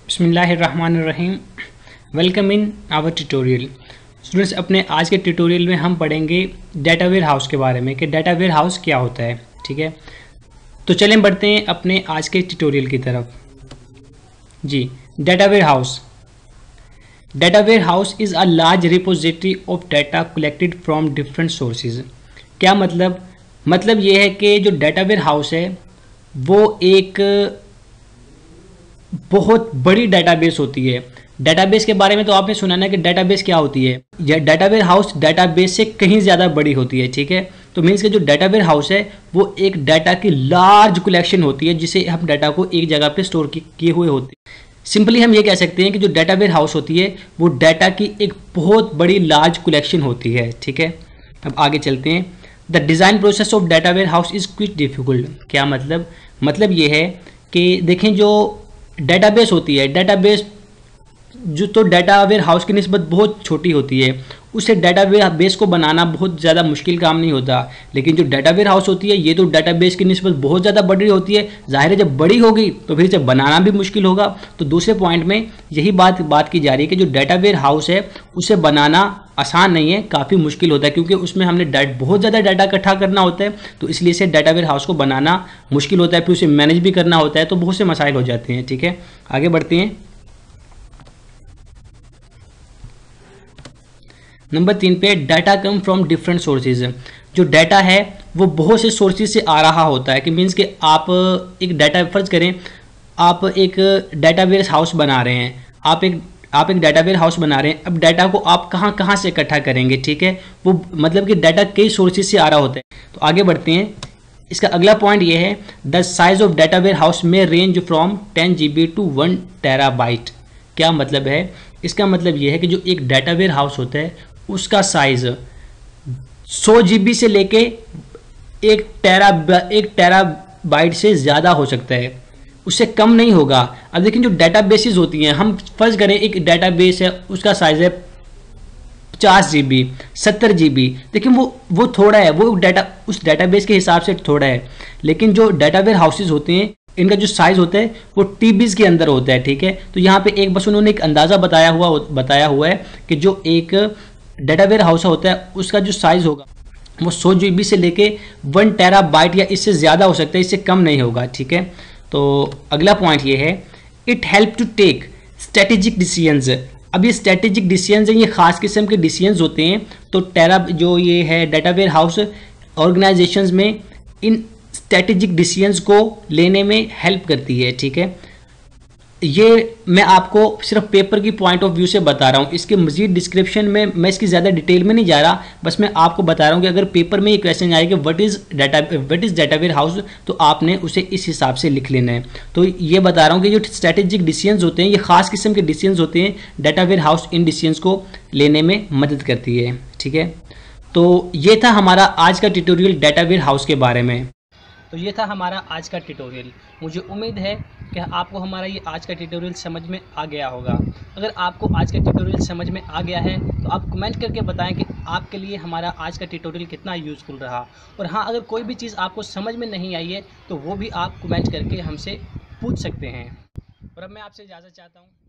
बिस्मिल्लाहिर्रहमानिर्रहीम। Welcome in our tutorial. Students, अपने आज के ट्यूटोरियल में हम पढ़ेंगे डाटा वेयर हाउस के बारे में कि डाटा वेयर हाउस क्या होता है। ठीक है, तो चलें बढ़ते हैं अपने आज के ट्यूटोरियल की तरफ। जी, data warehouse. Data warehouse is a large repository of data collected from different sources. क्या मतलब ये है कि जो डाटा वेयर हाउस है वो एक बहुत बड़ी डेटाबेस होती है। डेटाबेस के बारे में तो आपने सुना ना कि डेटाबेस क्या होती है। यह डेटाबेस हाउस डेटाबेस से कहीं ज़्यादा बड़ी होती है। ठीक है, तो मीन्स कि जो डेटाबेस हाउस है वो एक डाटा की लार्ज कलेक्शन होती है जिसे हम डाटा को एक जगह पे स्टोर किए हुए होते हैं। सिंपली हम ये कह सकते हैं कि जो डेटाबेस हाउस होती है वो डाटा की एक बहुत बड़ी लार्ज कलेक्शन होती है। ठीक है, अब आगे चलते हैं। The design process of database house is quick difficult. क्या मतलब ये है कि देखें, जो डेटाबेस होती है, डेटाबेस जो तो डाटा वेयर हाउस की निस्बत बहुत छोटी होती है, उससे डाटा वेयर बेस को बनाना बहुत ज़्यादा मुश्किल काम नहीं होता। लेकिन जो डाटा वेयर हाउस होती है ये तो डाटाबेस की निस्बत बहुत ज़्यादा बड़ी होती है। जाहिर है जब बड़ी होगी तो फिर इसे बनाना भी मुश्किल होगा। तो दूसरे पॉइंट में यही बात की जा रही है कि जो डाटा वेयर हाउस है उसे बनाना आसान नहीं है, काफ़ी मुश्किल होता है, क्योंकि उसमें हमने बहुत ज़्यादा डाटा इकट्ठा करना होता है। तो इसलिए से डाटा वेयर हाउस को बनाना मुश्किल होता है, फिर उसे मैनेज भी करना होता है, तो बहुत से मसाइल हो जाते हैं। ठीक है, आगे बढ़ते हैं। नंबर 3 पे data come from different sources. जो डाटा है वो बहुत से सोर्सेज से आ रहा होता है, कि मीन्स कि आप एक डाटा, फर्ज करें आप एक डाटाबेस हाउस बना रहे हैं, आप एक डाटाबेस हाउस बना रहे हैं। अब डाटा को आप कहाँ कहाँ से इकट्ठा करेंगे। ठीक है, वो मतलब कि डाटा कई सोर्सेज से आ रहा होता है। तो आगे बढ़ते हैं। इसका अगला पॉइंट ये है, the size of database house may range from 10 GB to 1 TB। क्या मतलब है? इसका मतलब ये है कि जो एक डाटाबेस हाउस होता है उसका साइज 100 GB से लेके 1 TB से ज़्यादा हो सकता है, उससे कम नहीं होगा। अब लेकिन जो डाटाबेसेस होती हैं, हम फर्ज करें एक डाटाबेस है उसका साइज है 50 GB 70 GB, लेकिन वो थोड़ा है, वो डाटा उस डाटाबेस के हिसाब से थोड़ा है। लेकिन जो डाटाबेस हाउसेज होते हैं इनका जो साइज होता है वो TBs के अंदर होता है। ठीक है, तो यहाँ पे एक बस उन्होंने एक अंदाज़ा बताया हुआ है कि जो एक डाटाबेस हाउस होता है उसका जो साइज होगा वो 100 GB से लेके 1 TB या इससे ज़्यादा हो सकता है, इससे कम नहीं होगा। ठीक है, तो अगला पॉइंट ये है, it help to take strategic decisions. अब ये स्ट्रेटेजिक डिसीजंस हैं, ये खास किस्म के डिसीजंस होते हैं। तो जो ये है डाटाबेस हाउस ऑर्गेनाइजेशंस में इन स्ट्रेटेजिक डिसीजंस को लेने में हेल्प करती है। ठीक है, ये मैं आपको सिर्फ पेपर की पॉइंट ऑफ व्यू से बता रहा हूँ, इसके मजीद डिस्क्रिप्शन में मैं इसकी ज़्यादा डिटेल में नहीं जा रहा, बस मैं आपको बता रहा हूँ कि अगर पेपर में ये क्वेश्चन आए कि व्हाट इज़ डाटाबेस हाउस, तो आपने उसे इस हिसाब से लिख लेना है। तो ये बता रहा हूँ कि जो स्ट्रेटेजिक डिसीजंस होते हैं ये खास किस्म के डिसीजंस होते हैं, डाटाबेस हाउस इन डिसीजंस को लेने में मदद करती है। ठीक है, तो ये था हमारा आज का ट्यूटोरियल डाटाबेस हाउस के बारे में। तो ये था हमारा आज का ट्यूटोरियल। मुझे उम्मीद है कि आपको हमारा ये आज का ट्यूटोरियल समझ में आ गया होगा। अगर आपको आज का ट्यूटोरियल समझ में आ गया है तो आप कमेंट करके बताएं कि आपके लिए हमारा आज का ट्यूटोरियल कितना यूज़फुल रहा। और हाँ, अगर कोई भी चीज़ आपको समझ में नहीं आई है तो वो भी आप कमेंट करके हमसे पूछ सकते हैं। और अब मैं आपसे इजाज़त चाहता हूँ।